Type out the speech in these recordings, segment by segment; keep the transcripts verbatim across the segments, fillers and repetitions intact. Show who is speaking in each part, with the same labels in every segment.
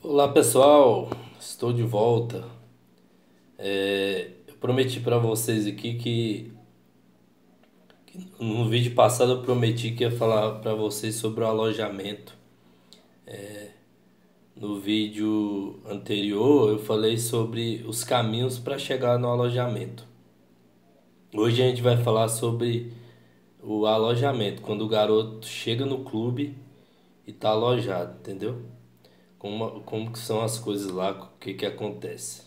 Speaker 1: Olá pessoal, estou de volta. É, eu prometi para vocês aqui que, que no vídeo passado eu prometi que ia falar para vocês sobre o alojamento. No vídeo anterior eu falei sobre os caminhos para chegar no alojamento. Hoje a gente vai falar sobre o alojamento, quando o garoto chega no clube e está alojado, entendeu? Como, como que são as coisas lá, o que que acontece.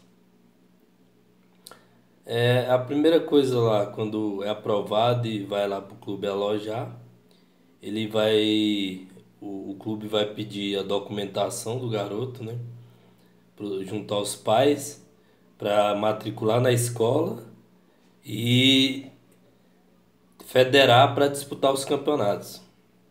Speaker 1: É, a primeira coisa lá, quando é aprovado e vai lá pro clube alojar, ele vai, o, o clube vai pedir a documentação do garoto, né, pro- junto aos pais, para matricular na escola e federar para disputar os campeonatos.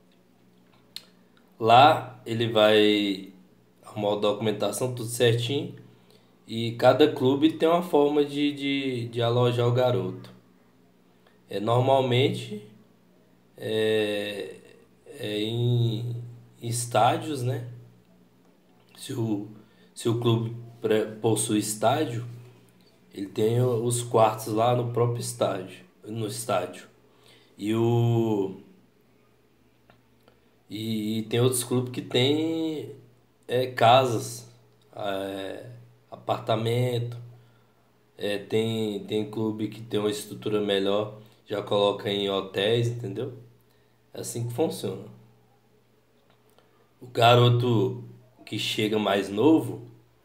Speaker 1: Lá ele vai arrumar a documentação tudo certinho e cada clube tem uma forma de, de, de alojar o garoto. É, normalmente é, é em estádios, né? Se o, se o clube pre- possui estádio, ele tem o- os quartos lá no próprio estádio, no estádio. E o e, e tem outros clubes que tem é, casas, é, apartamento, é, tem tem clube que tem uma estrutura melhor, já coloca em hotéis, entendeu? É assim que funciona. O garoto que chega mais novo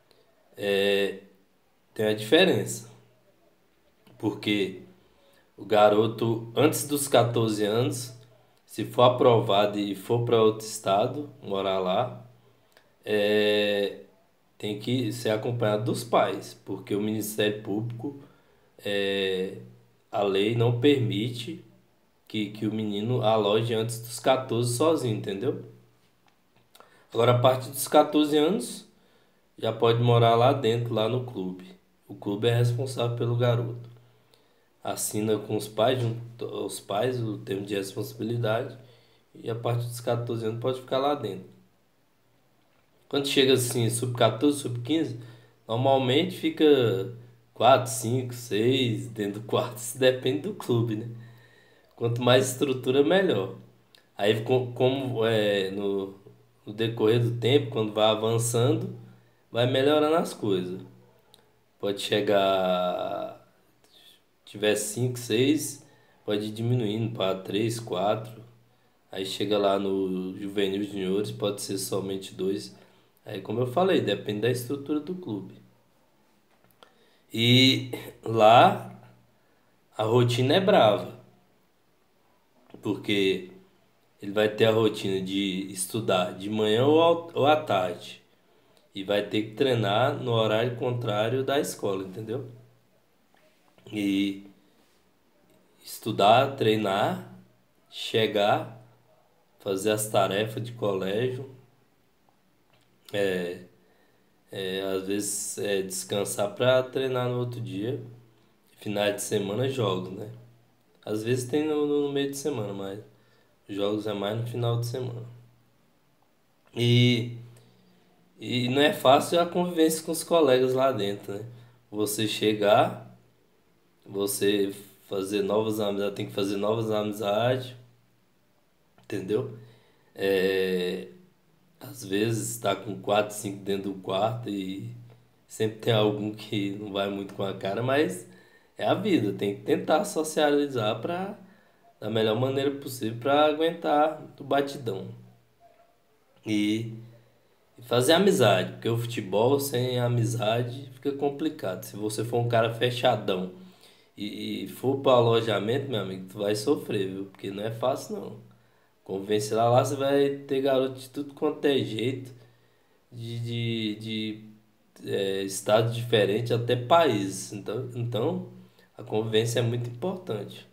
Speaker 1: tem a diferença, porque o garoto, antes dos catorze anos, se for aprovado e for para outro estado, morar lá, é, tem que ser acompanhado dos pais, porque o Ministério Público, é, a lei não permite que, que o menino aloje antes dos catorze sozinho, entendeu? Agora, a partir dos catorze anos, já pode morar lá dentro, lá no clube. O clube é responsável pelo garoto. Assina com os pais, junto aos pais, o termo de responsabilidade, e a partir dos catorze anos pode ficar lá dentro. Quando chega assim, sub catorze, sub quinze, normalmente fica quatro, cinco, seis dentro do quarto, isso depende do clube, né? Quanto mais estrutura, melhor. Aí, com- como é, no, no decorrer do tempo, quando vai avançando, vai melhorando as coisas. Pode chegar, tiver cinco, seis, pode ir diminuindo para três, quatro. Aí chega lá no juvenil juniores, pode ser somente dois. Aí, como eu falei, depende da estrutura do clube. E lá a rotina é brava, porque ele vai ter a rotina de estudar de manhã ou ao- ou à tarde. E vai ter que treinar no horário contrário da escola, entendeu? E estudar, treinar, chegar, fazer as tarefas de colégio, é, às vezes é, descansar para treinar no outro dia. Finais de semana, jogos, né? Às vezes tem no, no meio de semana, mas jogos é mais no final de semana. E, e não é fácil a convivência com os colegas lá dentro, né? Você chegar, você fazer novas amizades, tem que fazer novas amizades, entendeu? É, às vezes tá com quatro, cinco dentro do quarto e sempre tem algum que não vai muito com a cara, mas é a vida, tem que tentar socializar para da melhor maneira possível para aguentar o batidão. E e fazer amizade, porque o futebol sem amizade fica complicado. Se você for um cara fechadão e, e for para alojamento, meu amigo, tu vai sofrer, viu? Porque não é fácil não. Convencer lá, lá você vai ter garoto de tudo quanto é jeito, de, de, de é, estados diferentes, até países. Então, então, a convivência é muito importante.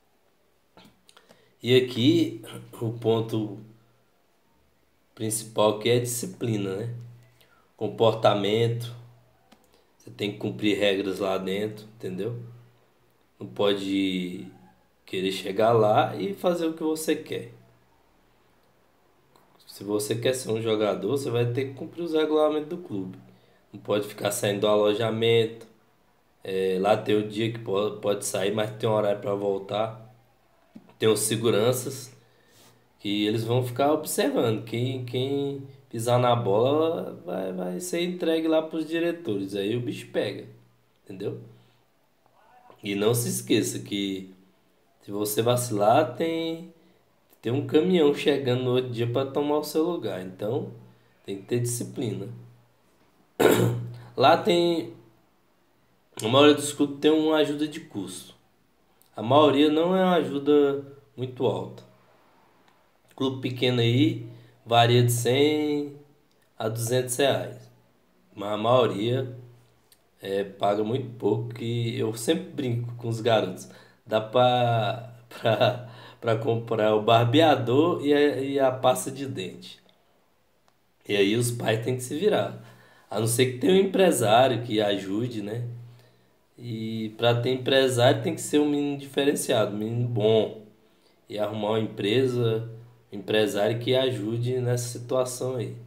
Speaker 1: E aqui, o ponto principal que é a disciplina, né? Comportamento, você tem que cumprir regras lá dentro, entendeu? Não pode querer chegar lá e fazer o que você quer. Se você quer ser um jogador, você vai ter que cumprir os regulamentos do clube. Não pode ficar saindo do alojamento. É, lá tem o dia que pode, pode sair, mas tem um horário para voltar. Tem os seguranças que eles vão ficar observando. Quem, quem pisar na bola vai, vai ser entregue lá para os diretores. Aí o bicho pega, entendeu? E não se esqueça que se você vacilar, tem, tem um caminhão chegando no outro dia para tomar o seu lugar. Então tem que ter disciplina. Lá tem. A maioria dos clubes tem uma ajuda de custo. A maioria não é uma ajuda muito alta. Clube pequeno aí varia de cem a duzentos reais. Mas a maioria é, paga muito pouco. Que eu sempre brinco com os garotos. Dá pra, pra, pra comprar o barbeador e a, e a pasta de dente. E aí os pais têm que se virar. A não ser que tenha um empresário que ajude, né? E para ter empresário tem que ser um menino diferenciado, um menino bom. E arrumar uma empresa, um empresário que ajude nessa situação aí.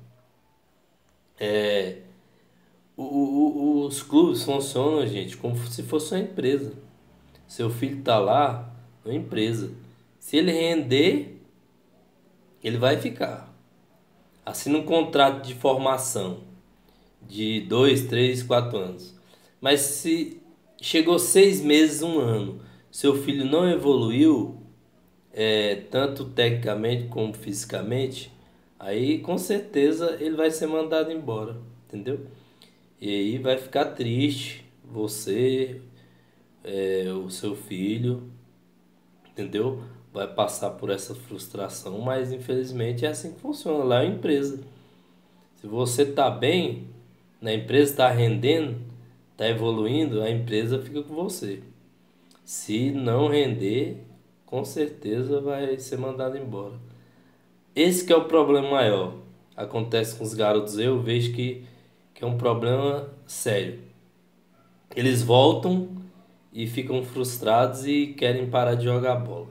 Speaker 1: É, o- o- os clubes funcionam, gente, como se fosse uma empresa. Seu filho tá lá, uma empresa. Se ele render, ele vai ficar. Assina um contrato de formação de dois, três, quatro anos. Mas se chegou seis meses, um ano, seu filho não evoluiu, é, tanto tecnicamente como fisicamente, aí com certeza ele vai ser mandado embora, entendeu? E aí vai ficar triste, você, é, o seu filho, entendeu? Vai passar por essa frustração, mas infelizmente é assim que funciona. Lá é uma empresa. Se você tá bem, na empresa está rendendo, está evoluindo, a empresa fica com você. Se não render, com certeza vai ser mandado embora. Esse que é o problema maior. Acontece com os garotos, eu vejo que, que é um problema sério. Eles voltam e ficam frustrados e querem parar de jogar bola.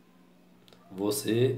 Speaker 1: Você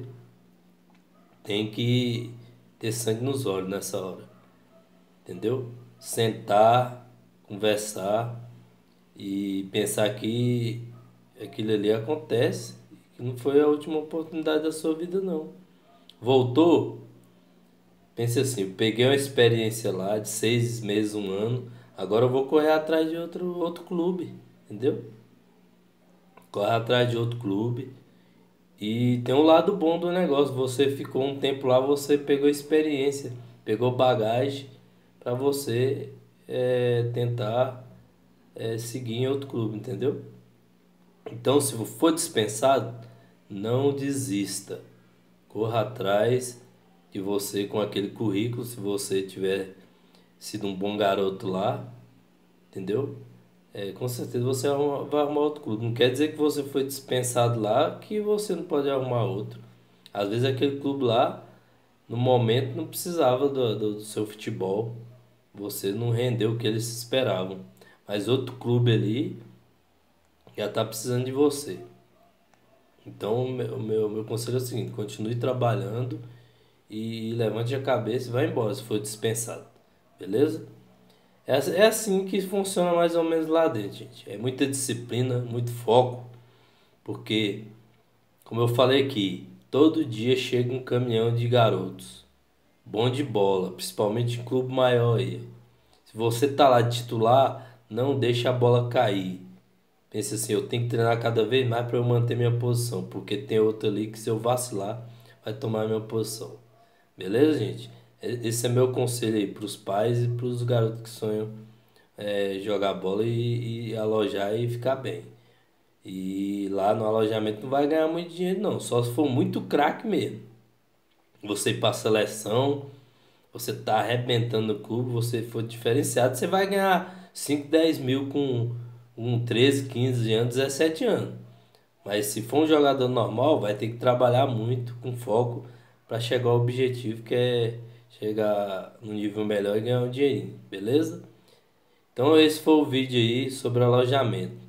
Speaker 1: tem que ter sangue nos olhos nessa hora, entendeu? Sentar, conversar e pensar que aquilo ali acontece, que não foi a última oportunidade da sua vida, não. Voltou? Pense assim, eu peguei uma experiência lá de seis meses, um ano, agora eu vou correr atrás de outro, outro clube, entendeu? Corre atrás de outro clube. E tem um lado bom do negócio, você ficou um tempo lá, você pegou experiência, pegou bagagem para você é, tentar é, seguir em outro clube, entendeu? Então, se for dispensado, não desista. Corra atrás de você com aquele currículo, se você tiver sido um bom garoto lá, entendeu? É, com certeza você arruma- vai arrumar outro clube. Não quer dizer que você foi dispensado lá que você não pode arrumar outro. Às vezes aquele clube lá, no momento, não precisava do, do, do seu futebol. Você não rendeu o que eles esperavam. Mas outro clube ali já está precisando de você. Então, o meu, o meu, meu conselho é o seguinte: continue trabalhando e levante a cabeça e vai embora se for dispensado. Beleza? É, ass- é assim que funciona mais ou menos lá dentro, gente. É muita disciplina, muito foco, porque, como eu falei aqui, todo dia chega um caminhão de garotos, bom de bola, principalmente em clube maior aí. Se você tá lá de titular, não deixa a bola cair. Pense assim, eu tenho que treinar cada vez mais para eu manter minha posição, porque tem outro ali que se eu vacilar, vai tomar minha posição. Beleza, gente? E- Esse é meu conselho aí para os pais e para os garotos que sonham é, jogar bola e, e alojar e ficar bem. E lá no alojamento não vai ganhar muito dinheiro, não. Só se for muito craque mesmo. Você ir pra seleção, você tá arrebentando o clube, você for diferenciado, você vai ganhar cinco dez mil com um treze quinze anos, dezessete anos. Mas se for um jogador normal, vai ter que trabalhar muito, com foco, para chegar ao objetivo que é chegar no nível melhor e ganhar um dinheirinho, beleza? Então esse foi o vídeo aí sobre alojamento.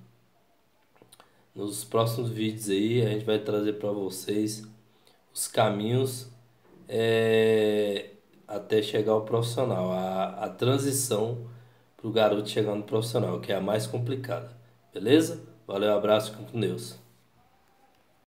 Speaker 1: Nos próximos vídeos aí a gente vai trazer para vocês os caminhos é, até chegar ao profissional, a, a transição para o garoto chegar no profissional, que é a mais complicada. Beleza? Valeu, abraço, fica com Deus.